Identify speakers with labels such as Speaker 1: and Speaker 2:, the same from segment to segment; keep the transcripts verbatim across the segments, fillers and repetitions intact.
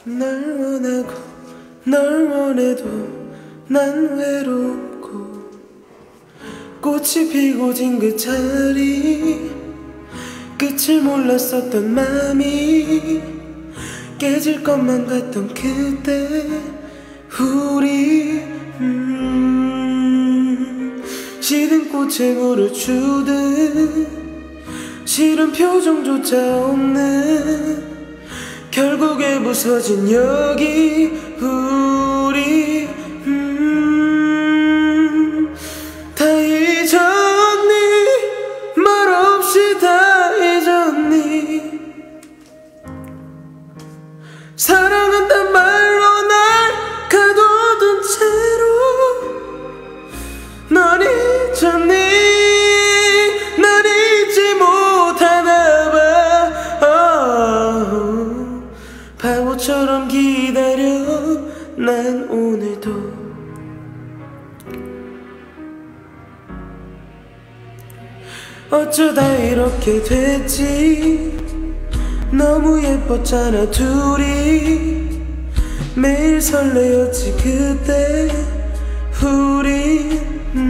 Speaker 1: 널 원하고 널 원해도 난 외롭고 꽃이 피고 진 그 자리 끝을 몰랐었던 맘이 깨질 것만 같던 그때 우리 음 시든 꽃에 물을 주듯 싫은 표정조차 없는 결국에 부서진 여기 우리 음 다 잊었니 말없이 다 잊었니 사랑한단 말로 날 가둬둔 채로 널 잊었니 날 잊지 못하나봐 oh, 바보처럼 기다려 난 오늘도 어쩌다 이렇게 됐지 너무 예뻤잖아 둘이 매일 설레었지 그때 우리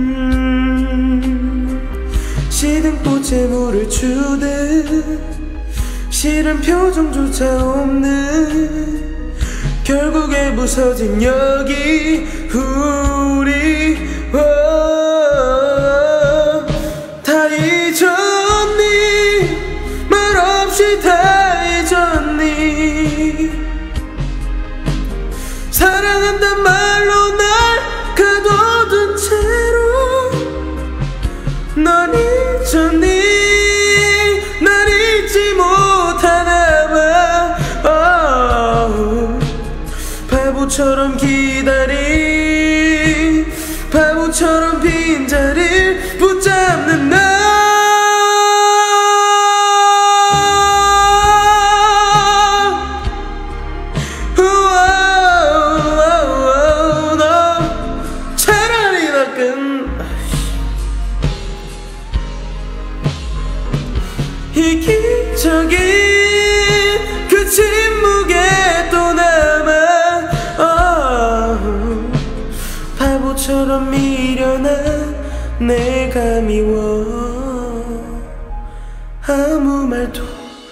Speaker 1: 음 시든 꽃에 물을 주듯 싫은 표정조차 없는 결국에 부서진 여기 우리 어, 다 잊었니 말없이 다 잊었니 사랑한단 말로 날 가둬둔 채로 넌 잊었니 날 잊지 못하나봐 oh, 바보처럼 기다린 바보처럼 빈자리를 붙잡는 나 이기적인 그 침묵에 또 남아 oh, 바보처럼 미련한 내가 미워 아무 말도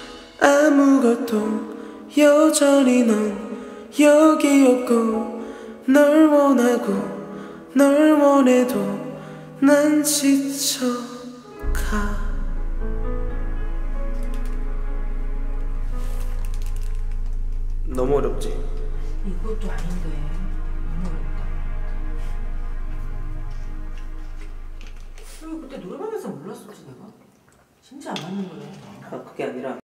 Speaker 1: 아무것도 여전히 넌 여기 없고 널 원하고 널 원해도 난 지쳐가 너무 어렵지?
Speaker 2: 이것도 아닌데 너무 어렵다. 왜 그때 노래방에서 몰랐었지 내가? 진짜 안 맞는 거네.
Speaker 1: 아 그게 아니라